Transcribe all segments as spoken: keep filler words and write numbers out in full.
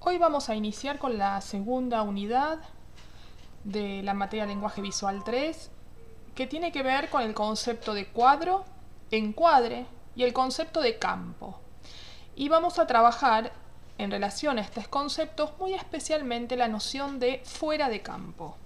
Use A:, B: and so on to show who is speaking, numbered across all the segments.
A: Hoy vamos a iniciar con la segunda unidad de la materia Lenguaje Visual tres, que tiene que ver con el concepto de cuadro, encuadre y el concepto de campo. Y vamos a trabajar en relación a estos conceptos muy especialmente la noción de fuera de campo.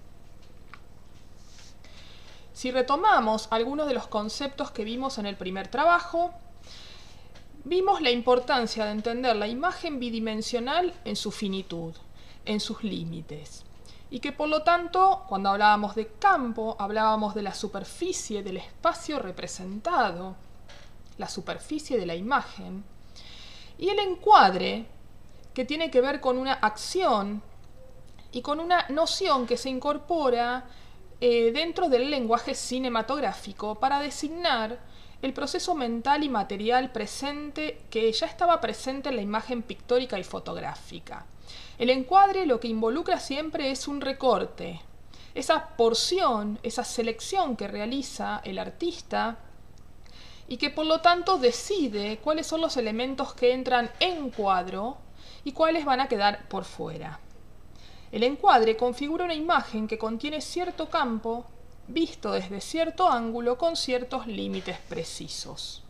A: Si retomamos algunos de los conceptos que vimos en el primer trabajo, vimos la importancia de entender la imagen bidimensional en su finitud, en sus límites. Y que por lo tanto, cuando hablábamos de campo, hablábamos de la superficie del espacio representado, la superficie de la imagen. Y el encuadre, que tiene que ver con una acción y con una noción que se incorpora eh, dentro del lenguaje cinematográfico para designar el proceso mental y material presente que ya estaba presente en la imagen pictórica y fotográfica. El encuadre lo que involucra siempre es un recorte, esa porción, esa selección que realiza el artista y que por lo tanto decide cuáles son los elementos que entran en cuadro y cuáles van a quedar por fuera. El encuadre configura una imagen que contiene cierto campo visto desde cierto ángulo con ciertos límites precisos.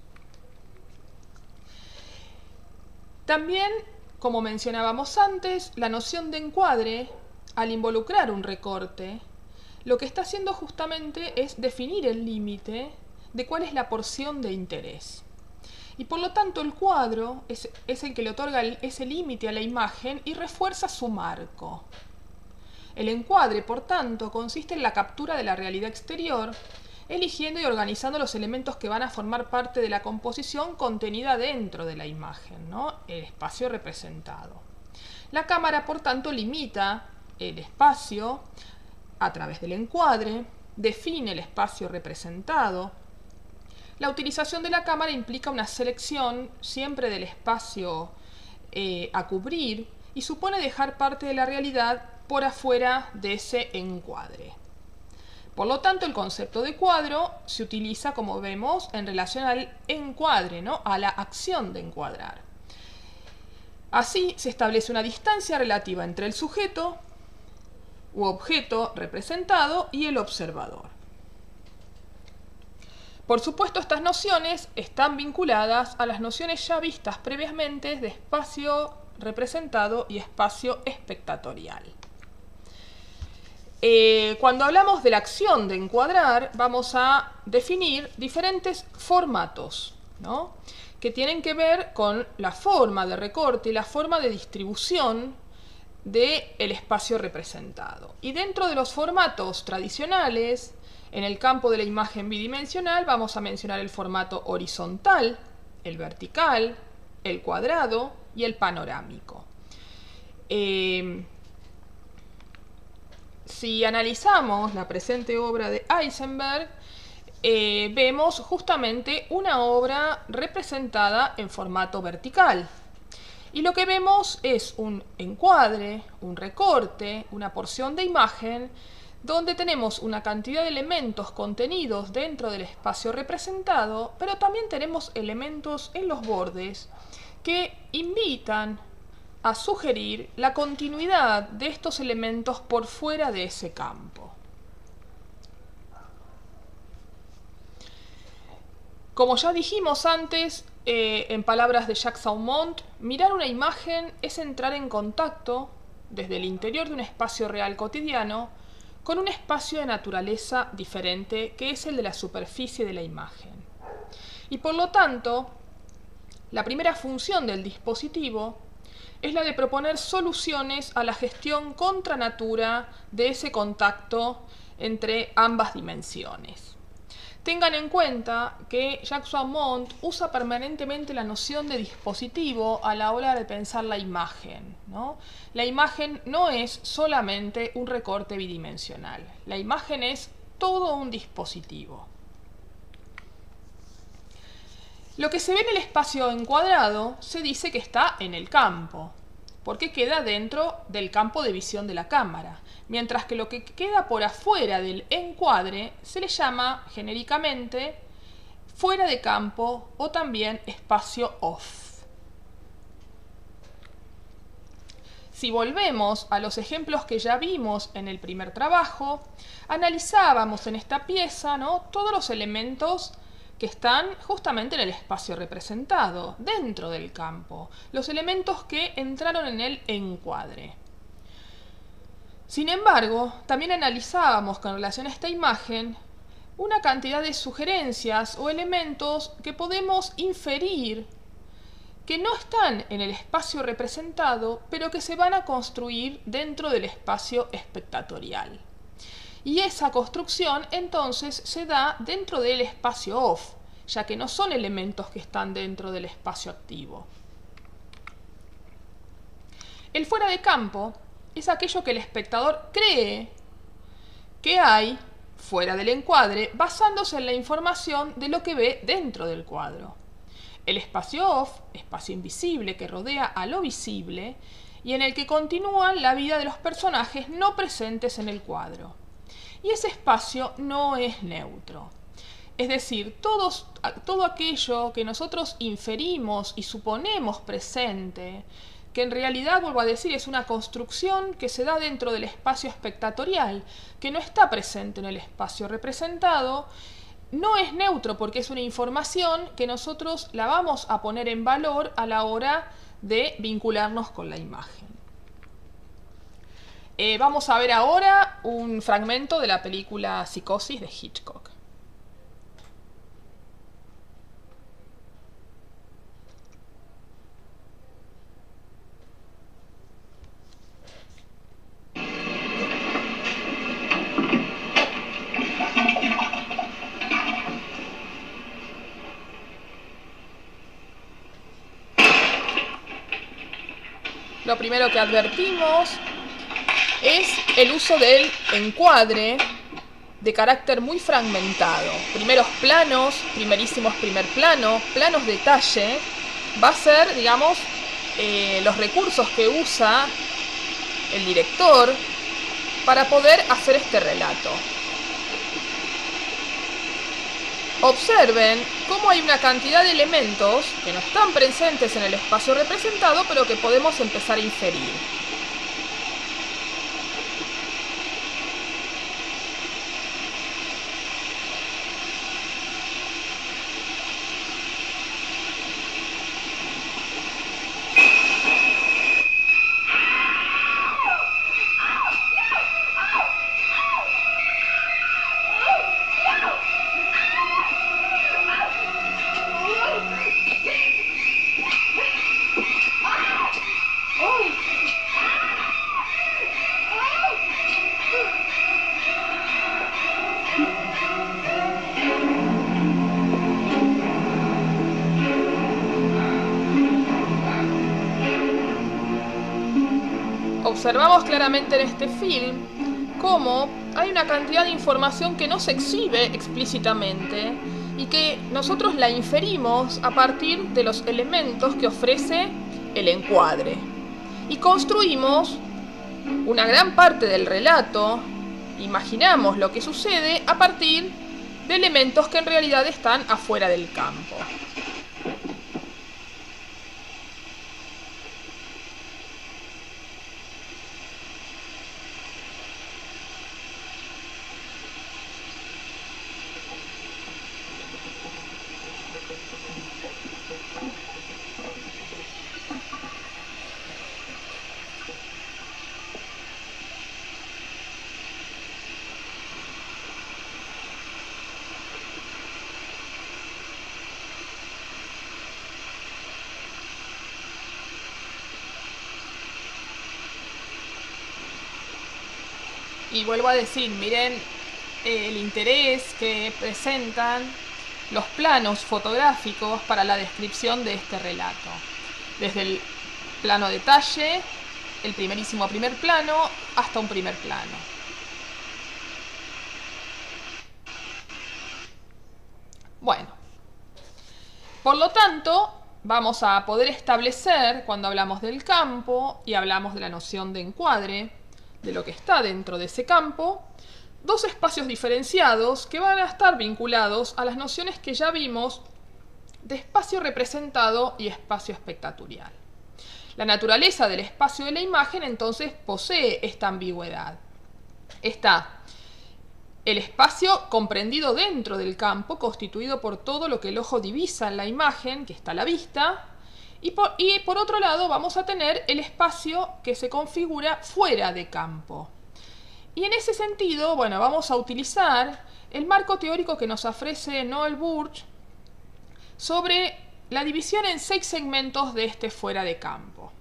A: También, como mencionábamos antes, la noción de encuadre, al involucrar un recorte, lo que está haciendo justamente es definir el límite de cuál es la porción de interés. Y por lo tanto el cuadro es, es el que le otorga ese límite a la imagen y refuerza su marco. El encuadre, por tanto, consiste en la captura de la realidad exterior, eligiendo y organizando los elementos que van a formar parte de la composición contenida dentro de la imagen, ¿no? El espacio representado. La cámara, por tanto, limita el espacio a través del encuadre, define el espacio representado. La utilización de la cámara implica una selección siempre del espacio eh, a cubrir y supone dejar parte de la realidad por afuera de ese encuadre. Por lo tanto, el concepto de cuadro se utiliza, como vemos, en relación al encuadre, ¿no? A la acción de encuadrar. Así, se establece una distancia relativa entre el sujeto u objeto representado y el observador. Por supuesto, estas nociones están vinculadas a las nociones ya vistas previamente de espacio representado y espacio espectatorial. Eh, cuando hablamos de la acción de encuadrar, vamos a definir diferentes formatos, ¿no? Que tienen que ver con la forma de recorte y la forma de distribución del espacio representado. Y dentro de los formatos tradicionales, en el campo de la imagen bidimensional, vamos a mencionar el formato horizontal, el vertical, el cuadrado y el panorámico. Eh, Si analizamos la presente obra de Eisenberg, eh, vemos justamente una obra representada en formato vertical. Y lo que vemos es un encuadre, un recorte, una porción de imagen, donde tenemos una cantidad de elementos contenidos dentro del espacio representado, pero también tenemos elementos en los bordes que invitan a sugerir la continuidad de estos elementos por fuera de ese campo. Como ya dijimos antes, eh, en palabras de Jacques Saumont, mirar una imagen es entrar en contacto, desde el interior de un espacio real cotidiano, con un espacio de naturaleza diferente que es el de la superficie de la imagen. Y por lo tanto, la primera función del dispositivo es la de proponer soluciones a la gestión contra natura de ese contacto entre ambas dimensiones. Tengan en cuenta que Jacques Saumont usa permanentemente la noción de dispositivo a la hora de pensar la imagen, ¿no? La imagen no es solamente un recorte bidimensional, la imagen es todo un dispositivo. Lo que se ve en el espacio encuadrado se dice que está en el campo, porque queda dentro del campo de visión de la cámara, mientras que lo que queda por afuera del encuadre se le llama genéricamente fuera de campo o también espacio off. Si volvemos a los ejemplos que ya vimos en el primer trabajo, analizábamos en esta pieza, ¿no?, todos los elementos que están justamente en el espacio representado, dentro del campo, los elementos que entraron en el encuadre. Sin embargo, también analizábamos con relación a esta imagen una cantidad de sugerencias o elementos que podemos inferir que no están en el espacio representado, pero que se van a construir dentro del espacio espectatorial. Y esa construcción entonces se da dentro del espacio off, ya que no son elementos que están dentro del espacio activo. El fuera de campo es aquello que el espectador cree que hay fuera del encuadre, basándose en la información de lo que ve dentro del cuadro. El espacio off, espacio invisible que rodea a lo visible y en el que continúan la vida de los personajes no presentes en el cuadro. Y ese espacio no es neutro. Es decir, todos, todo aquello que nosotros inferimos y suponemos presente, que en realidad, vuelvo a decir, es una construcción que se da dentro del espacio espectatorial, que no está presente en el espacio representado, no es neutro porque es una información que nosotros la vamos a poner en valor a la hora de vincularnos con la imagen. Eh, vamos a ver ahora un fragmento de la película Psicosis de Hitchcock. Lo primero que advertimos es el uso del encuadre de carácter muy fragmentado. Primeros planos, primerísimos primer plano, planos detalle, va a ser, digamos, eh, los recursos que usa el director para poder hacer este relato. Observen cómo hay una cantidad de elementos que no están presentes en el espacio representado, pero que podemos empezar a inferir. Observamos claramente en este film cómo hay una cantidad de información que no se exhibe explícitamente y que nosotros la inferimos a partir de los elementos que ofrece el encuadre. Y construimos una gran parte del relato, imaginamos lo que sucede a partir de elementos que en realidad están afuera del campo. Y vuelvo a decir, miren eh, el interés que presentan los planos fotográficos para la descripción de este relato. Desde el plano detalle, el primerísimo primer plano, hasta un primer plano. Bueno, por lo tanto, vamos a poder establecer, cuando hablamos del campo y hablamos de la noción de encuadre, de lo que está dentro de ese campo, dos espacios diferenciados que van a estar vinculados a las nociones que ya vimos de espacio representado y espacio espectatorial. La naturaleza del espacio de la imagen entonces posee esta ambigüedad. Está el espacio comprendido dentro del campo, constituido por todo lo que el ojo divisa en la imagen, que está a la vista, y por, y por otro lado vamos a tener el espacio que se configura fuera de campo. Y en ese sentido, bueno, vamos a utilizar el marco teórico que nos ofrece Noel Burch sobre la división en seis segmentos de este fuera de campo.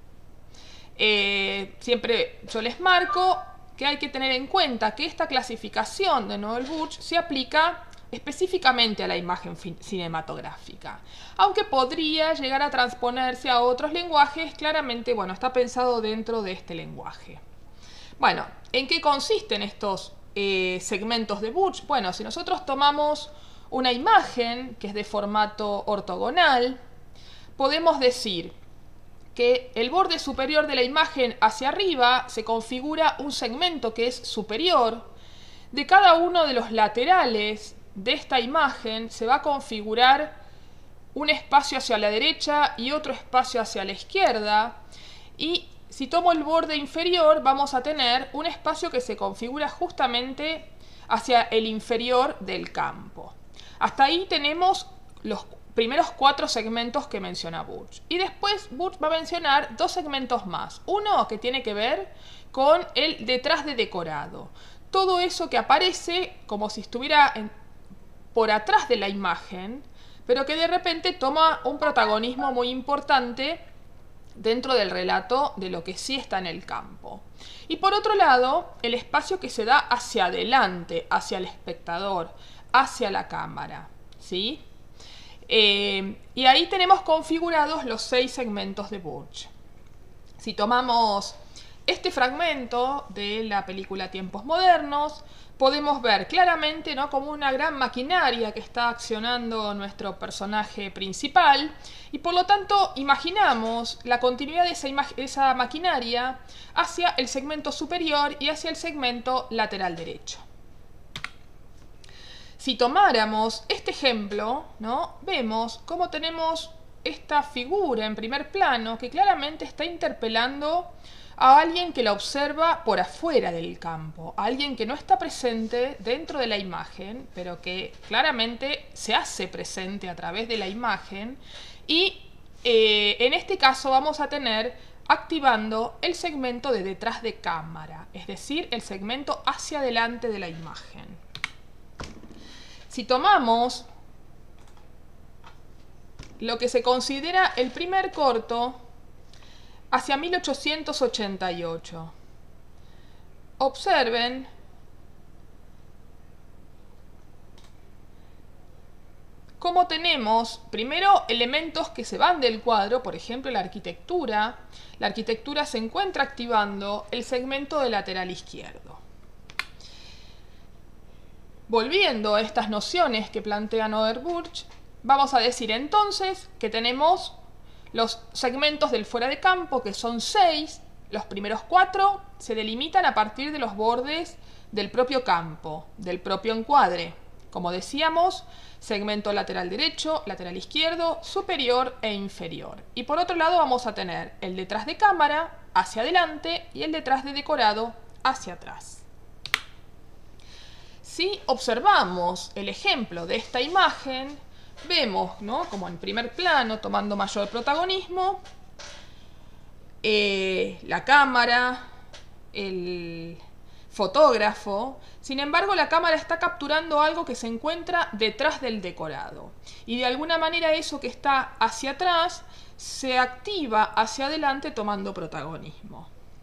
A: Eh, siempre yo les marco que hay que tener en cuenta que esta clasificación de Noel Burch se aplica específicamente a la imagen cinematográfica, aunque podría llegar a transponerse a otros lenguajes. Claramente, bueno, está pensado dentro de este lenguaje. Bueno, ¿en qué consisten estos eh, segmentos de Burch? Bueno, si nosotros tomamos una imagen que es de formato ortogonal, podemos decir que el borde superior de la imagen hacia arriba se configura un segmento que es superior. De cada uno de los laterales de esta imagen se va a configurar un espacio hacia la derecha y otro espacio hacia la izquierda. Y si tomo el borde inferior, vamos a tener un espacio que se configura justamente hacia el inferior del campo. Hasta ahí tenemos los primeros cuatro segmentos que menciona Burch. Y después Burch va a mencionar dos segmentos más. Uno que tiene que ver con el detrás de decorado. Todo eso que aparece como si estuviera en, por atrás de la imagen, pero que de repente toma un protagonismo muy importante dentro del relato de lo que sí está en el campo. Y por otro lado, el espacio que se da hacia adelante, hacia el espectador, hacia la cámara, ¿sí? Eh, y ahí tenemos configurados los seis segmentos de Burch. Si tomamos este fragmento de la película Tiempos Modernos, podemos ver claramente, ¿no?, como una gran maquinaria que está accionando nuestro personaje principal, y por lo tanto imaginamos la continuidad de esa, esa maquinaria hacia el segmento superior y hacia el segmento lateral derecho. Si tomáramos este ejemplo, ¿no?, vemos cómo tenemos esta figura en primer plano que claramente está interpelando a alguien que la observa por afuera del campo, a alguien que no está presente dentro de la imagen, pero que claramente se hace presente a través de la imagen. Y eh, en este caso vamos a tener activando el segmento de detrás de cámara, es decir, el segmento hacia adelante de la imagen. Si tomamos lo que se considera el primer corto hacia mil ochocientos ochenta y ocho, observen cómo tenemos primero elementos que se van del cuadro, por ejemplo la arquitectura. La arquitectura se encuentra activando el segmento de lateral izquierdo. Volviendo a estas nociones que plantea Noel Burch, vamos a decir entonces que tenemos los segmentos del fuera de campo, que son seis. Los primeros cuatro se delimitan a partir de los bordes del propio campo, del propio encuadre. Como decíamos, segmento lateral derecho, lateral izquierdo, superior e inferior. Y por otro lado vamos a tener el detrás de cámara hacia adelante y el detrás de decorado hacia atrás. Si observamos el ejemplo de esta imagen, vemos, ¿no?, como en primer plano, tomando mayor protagonismo, eh, la cámara, el fotógrafo. Sin embargo, la cámara está capturando algo que se encuentra detrás del decorado. Y de alguna manera eso que está hacia atrás se activa hacia adelante tomando protagonismo.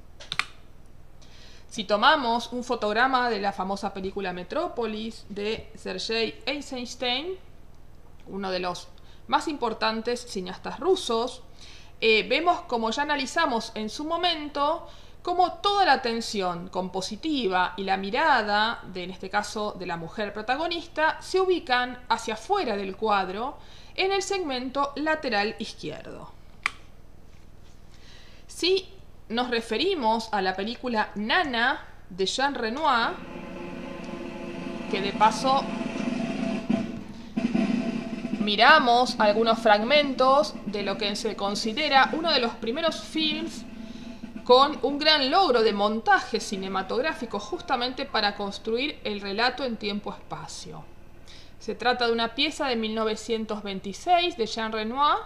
A: Si tomamos un fotograma de la famosa película Metrópolis de Sergei Eisenstein, uno de los más importantes cineastas rusos, eh, vemos, como ya analizamos en su momento, cómo toda la atención compositiva y la mirada, de, en este caso de la mujer protagonista, se ubican hacia afuera del cuadro en el segmento lateral izquierdo. Si nos referimos a la película Nana de Jean Renoir, que de paso miramos algunos fragmentos de lo que se considera uno de los primeros films con un gran logro de montaje cinematográfico justamente para construir el relato en tiempo-espacio. Se trata de una pieza de mil novecientos veintiséis de Jean Renoir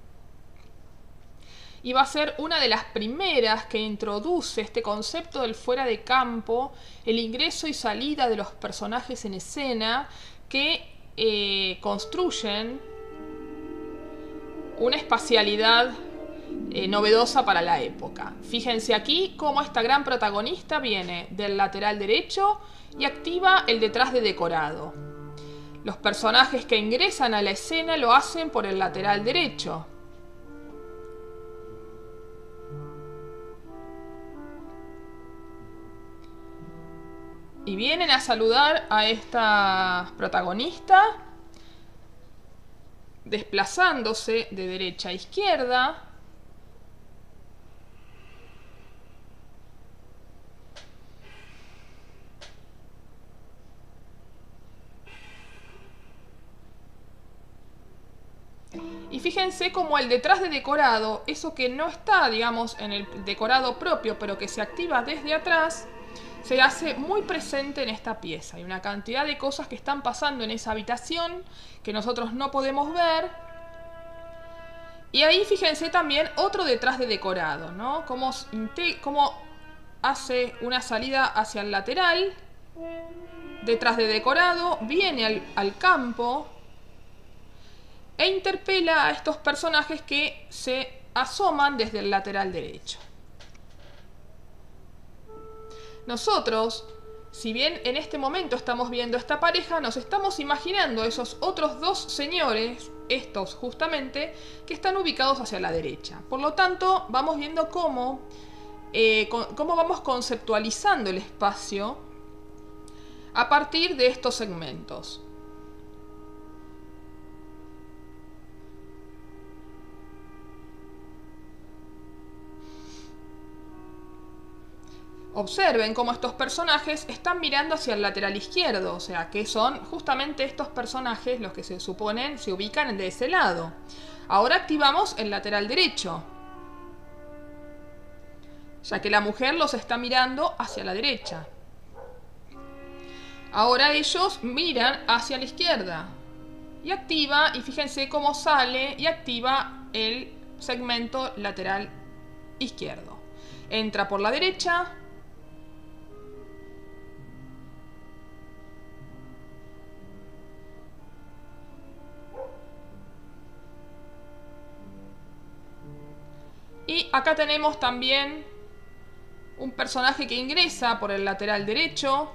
A: y va a ser una de las primeras que introduce este concepto del fuera de campo, el ingreso y salida de los personajes en escena que eh, construyen una espacialidad eh, novedosa para la época. Fíjense aquí cómo esta gran protagonista viene del lateral derecho y activa el detrás de decorado. Los personajes que ingresan a la escena lo hacen por el lateral derecho. Y vienen a saludar a esta protagonista, desplazándose de derecha a izquierda. Y fíjense cómo el detrás de decorado, eso que no está, digamos, en el decorado propio, pero que se activa desde atrás, se hace muy presente en esta pieza. Hay una cantidad de cosas que están pasando en esa habitación que nosotros no podemos ver. Y ahí fíjense también otro detrás de decorado, ¿no? Cómo, cómo hace una salida hacia el lateral, detrás de decorado, viene al, al campo e interpela a estos personajes que se asoman desde el lateral derecho. Nosotros, si bien en este momento estamos viendo esta pareja, nos estamos imaginando esos otros dos señores, estos justamente, que están ubicados hacia la derecha. Por lo tanto, vamos viendo cómo, eh, cómo vamos conceptualizando el espacio a partir de estos segmentos. Observen cómo estos personajes están mirando hacia el lateral izquierdo, o sea, que son justamente estos personajes los que se suponen se ubican de ese lado. Ahora activamos el lateral derecho, ya que la mujer los está mirando hacia la derecha. Ahora ellos miran hacia la izquierda y activa, y fíjense cómo sale y activa el segmento lateral izquierdo. Entra por la derecha. Y acá tenemos también un personaje que ingresa por el lateral derecho.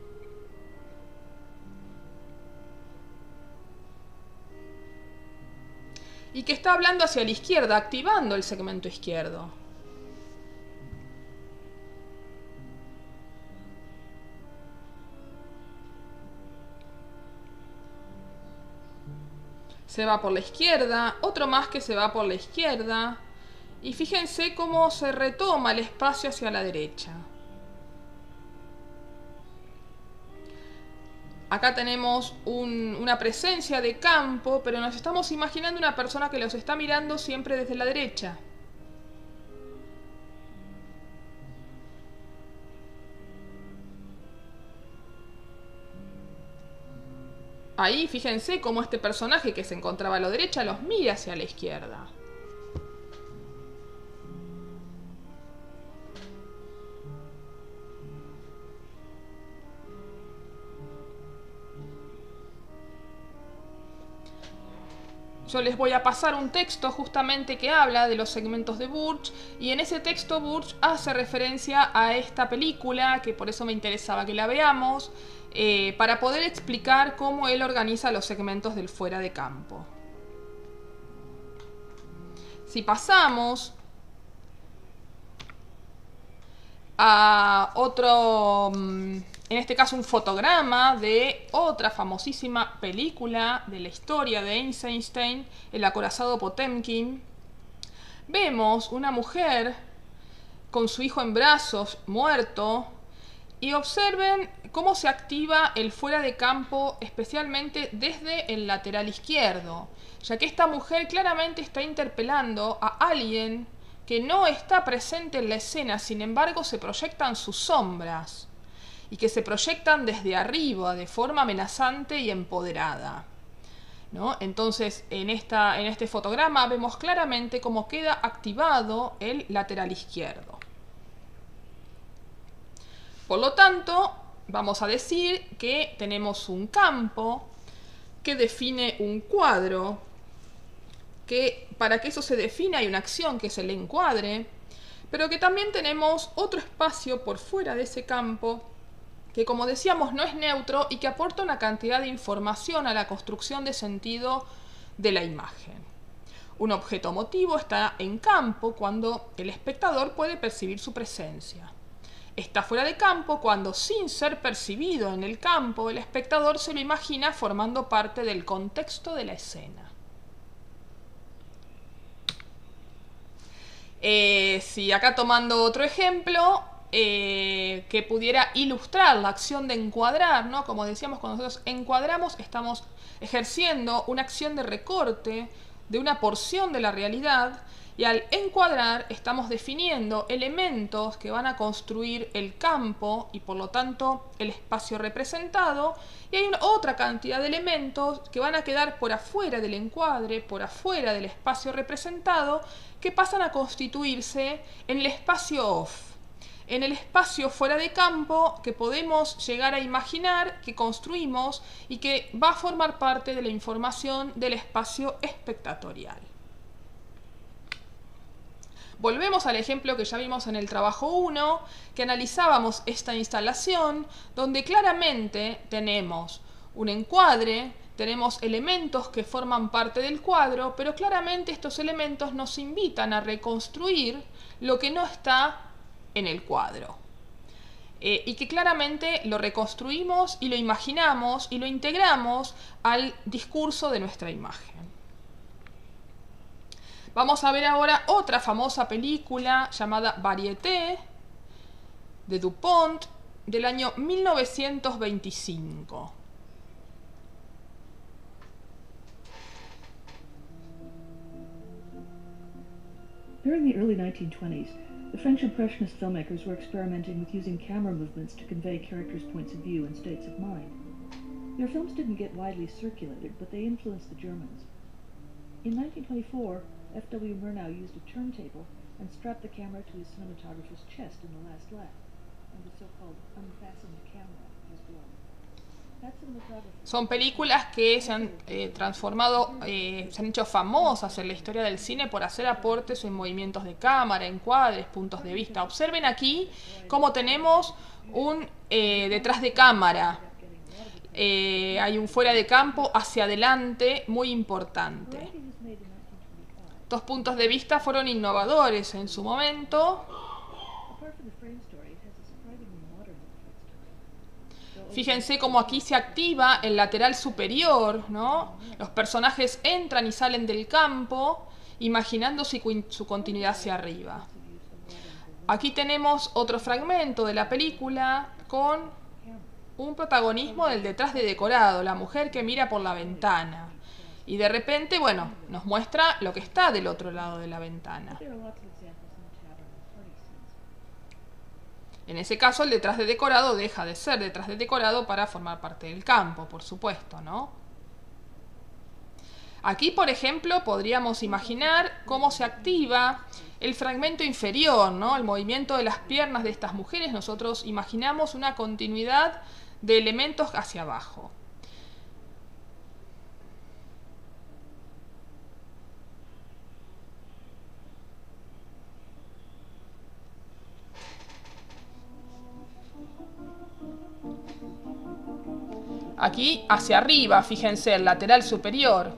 A: Y que está hablando hacia la izquierda, activando el segmento izquierdo. Se va por la izquierda, otro más que se va por la izquierda. Y fíjense cómo se retoma el espacio hacia la derecha. Acá tenemos un, una presencia de campo, pero nos estamos imaginando una persona que los está mirando siempre desde la derecha. Ahí fíjense cómo este personaje que se encontraba a la derecha los mira hacia la izquierda. Yo les voy a pasar un texto justamente que habla de los segmentos de Burch, y en ese texto Burch hace referencia a esta película, que por eso me interesaba que la veamos, eh, para poder explicar cómo él organiza los segmentos del fuera de campo. Si pasamos a otro, en este caso un fotograma de otra famosísima película de la historia de Eisenstein, El acorazado Potemkin, vemos una mujer con su hijo en brazos, muerto, Y observen cómo se activa el fuera de campo, especialmente desde el lateral izquierdo, ya que esta mujer claramente está interpelando a alguien que no está presente en la escena, sin embargo se proyectan sus sombras, y que se proyectan desde arriba, de forma amenazante y empoderada, ¿no? Entonces, en, esta, en este fotograma vemos claramente cómo queda activado el lateral izquierdo. Por lo tanto, vamos a decir que tenemos un campo que define un cuadro, que para que eso se defina hay una acción que es el encuadre, pero que también tenemos otro espacio por fuera de ese campo que, como decíamos, no es neutro y que aporta una cantidad de información a la construcción de sentido de la imagen. Un objeto motivo está en campo cuando el espectador puede percibir su presencia. Está fuera de campo cuando, sin ser percibido en el campo, el espectador se lo imagina formando parte del contexto de la escena. Eh, si acá tomando otro ejemplo eh, que pudiera ilustrar la acción de encuadrar, ¿no? Como decíamos, cuando nosotros encuadramos estamos ejerciendo una acción de recorte de una porción de la realidad, y al encuadrar estamos definiendo elementos que van a construir el campo y por lo tanto el espacio representado, y hay una, otra cantidad de elementos que van a quedar por afuera del encuadre, por afuera del espacio representado, que pasan a constituirse en el espacio off, en el espacio fuera de campo que podemos llegar a imaginar, que construimos y que va a formar parte de la información del espacio espectatorial. Volvemos al ejemplo que ya vimos en el trabajo uno, que analizábamos esta instalación, donde claramente tenemos un encuadre, tenemos elementos que forman parte del cuadro, pero claramente estos elementos nos invitan a reconstruir lo que no está en el cuadro. Eh, y que claramente lo reconstruimos y lo imaginamos y lo integramos al discurso de nuestra imagen. Vamos a ver ahora otra famosa película llamada Varieté, de Dupont, del año mil novecientos veinticinco.
B: During the early nineteen twenties, the French Impressionist filmmakers were experimenting with using camera movements to convey characters' points of view and states of mind. Their films didn't get widely circulated, but they influenced the Germans. In nineteen twenty-four, F W Murnau used a turntable and strapped the camera to his cinematographer's chest in the last lap, and the so-called unfastened camera was born.
A: Son películas que se han eh, transformado, eh, se han hecho famosas en la historia del cine por hacer aportes en movimientos de cámara, encuadres, puntos de vista. Observen aquí cómo tenemos un eh, detrás de cámara. Eh, hay un fuera de campo hacia adelante muy importante. Estos puntos de vista fueron innovadores en su momento. Fíjense cómo aquí se activa el lateral superior, ¿no? Los personajes entran y salen del campo, imaginando su, su continuidad hacia arriba. Aquí tenemos otro fragmento de la película con un protagonismo del detrás de decorado, la mujer que mira por la ventana. Y de repente, bueno, nos muestra lo que está del otro lado de la ventana. En ese caso, el detrás de decorado deja de ser detrás de decorado para formar parte del campo, por supuesto, ¿no? Aquí, por ejemplo, podríamos imaginar cómo se activa el fragmento inferior, ¿no? El movimiento de las piernas de estas mujeres. Nosotros imaginamos una continuidad de elementos hacia abajo. Aquí hacia arriba, fíjense, el lateral superior.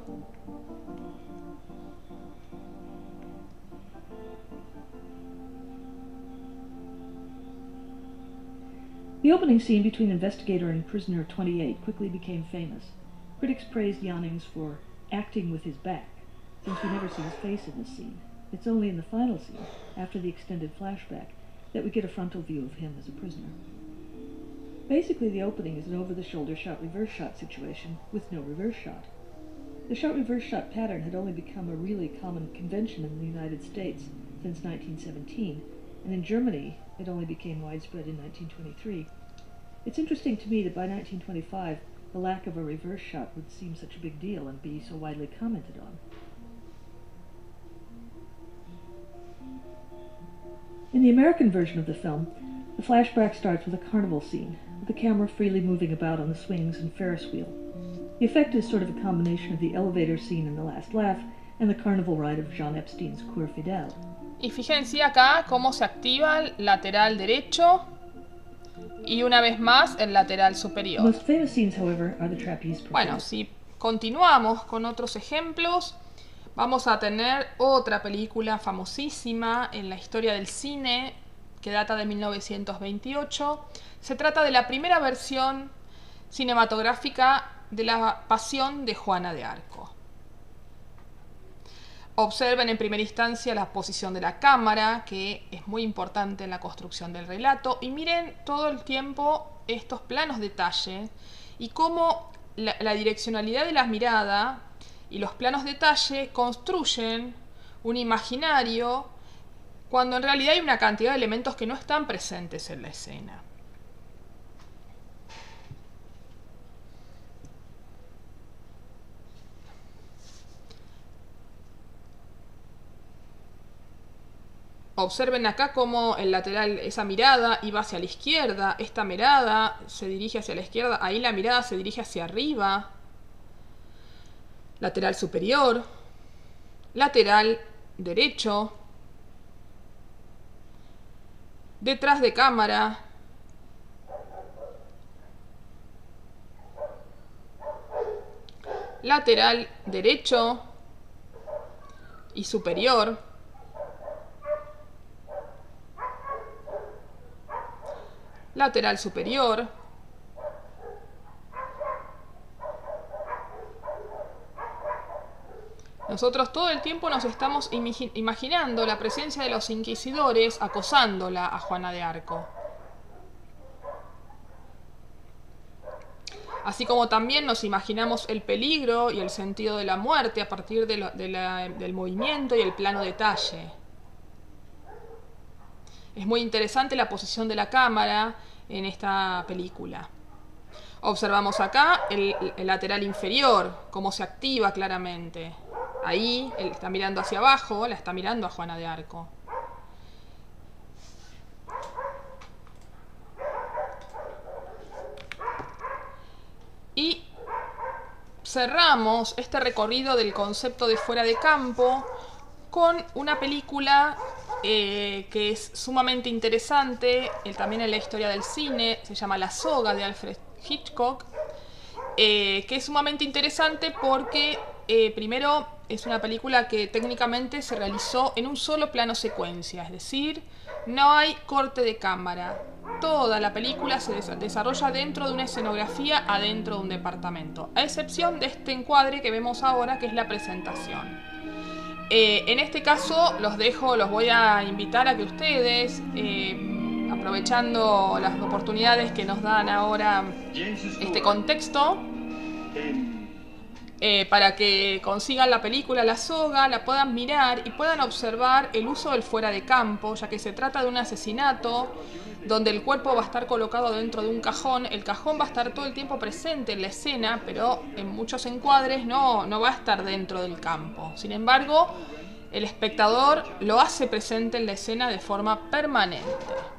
B: The opening scene between investigator and prisoner twenty-eight quickly became famous. Critics praised Jannings for acting with his back, since we never see his face in this scene. It's only in the final scene, after the extended flashback, that we get a frontal view of him as a prisoner. Basically, the opening is an over-the-shoulder shot-reverse shot situation with no reverse shot. The shot-reverse shot pattern had only become a really common convention in the United States since nineteen seventeen, and in Germany it only became widespread in nineteen twenty-three. It's interesting to me that by nineteen twenty-five, the lack of a reverse shot would seem such a big deal and be so widely commented on. In the American version of the film, the flashback starts with a carnival scene, with the camera freely moving about on the swings and Ferris wheel. The effect is sort of a combination of the elevator scene in The Last Laugh and the carnival ride of Jean Epstein's Cour Fidèle.
A: Y fíjense acá cómo se activa el lateral derecho y una vez más el lateral superior.
B: The most famous scenes, however, are the trapeze performance.
A: Bueno, si continuamos con otros ejemplos, vamos a tener otra película famosísima en la historia del cine que data de mil novecientos veintiocho. Se trata de la primera versión cinematográfica de la Pasión de Juana de Arco. Observen en primera instancia la posición de la cámara, que es muy importante en la construcción del relato, y miren todo el tiempo estos planos detalle y cómo la, la direccionalidad de la mirada y los planos detalle construyen un imaginario cuando en realidad hay una cantidad de elementos que no están presentes en la escena. Observen acá cómo el lateral, esa mirada iba hacia la izquierda, esta mirada se dirige hacia la izquierda, ahí la mirada se dirige hacia arriba. Lateral superior, lateral derecho, detrás de cámara, lateral derecho y superior. Lateral superior. Nosotros todo el tiempo nos estamos imaginando la presencia de los inquisidores acosándola a Juana de Arco. Así como también nos imaginamos el peligro y el sentido de la muerte a partir de lo, de la, del movimiento y el plano detalle. Es muy interesante la posición de la cámara en esta película. Observamos acá el, el lateral inferior, cómo se activa claramente. Ahí él está mirando hacia abajo, la está mirando a Juana de Arco. Y cerramos este recorrido del concepto de fuera de campo con una película eh, que es sumamente interesante, eh, también en la historia del cine, se llama La Soga, de Alfred Hitchcock, eh, que es sumamente interesante porque eh, primero es una película que técnicamente se realizó en un solo plano secuencia, es decir, no hay corte de cámara. Toda la película se des- desarrolla dentro de una escenografía adentro de un departamento, a excepción de este encuadre que vemos ahora, que es la presentación. Eh, en este caso los dejo, los voy a invitar a que ustedes, eh, aprovechando las oportunidades que nos dan ahora este contexto, eh, para que consigan la película La Soga, la puedan mirar y puedan observar el uso del fuera de campo, ya que se trata de un asesinato donde el cuerpo va a estar colocado dentro de un cajón. El cajón va a estar todo el tiempo presente en la escena, pero en muchos encuadres no, no va a estar dentro del campo. Sin embargo, el espectador lo hace presente en la escena de forma permanente.